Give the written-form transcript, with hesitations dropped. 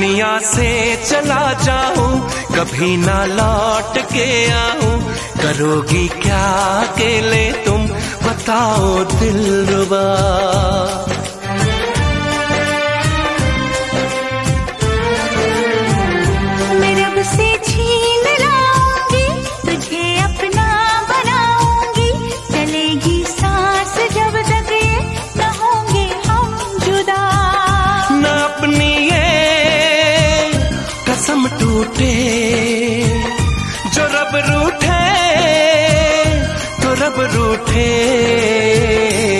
दुनिया से चला जाऊं, कभी ना लौट के आऊं, करोगी क्या अकेले तुम, बताओ दिलरुबा। मैं रब से छीन लाऊंगी, तुझे अपना बनाऊंगी, चलेगी सांस जब तक ये न होंगे हम जुदा। न अपनी ये कसम टूटे, जो रब रूठे तो रब रूठे।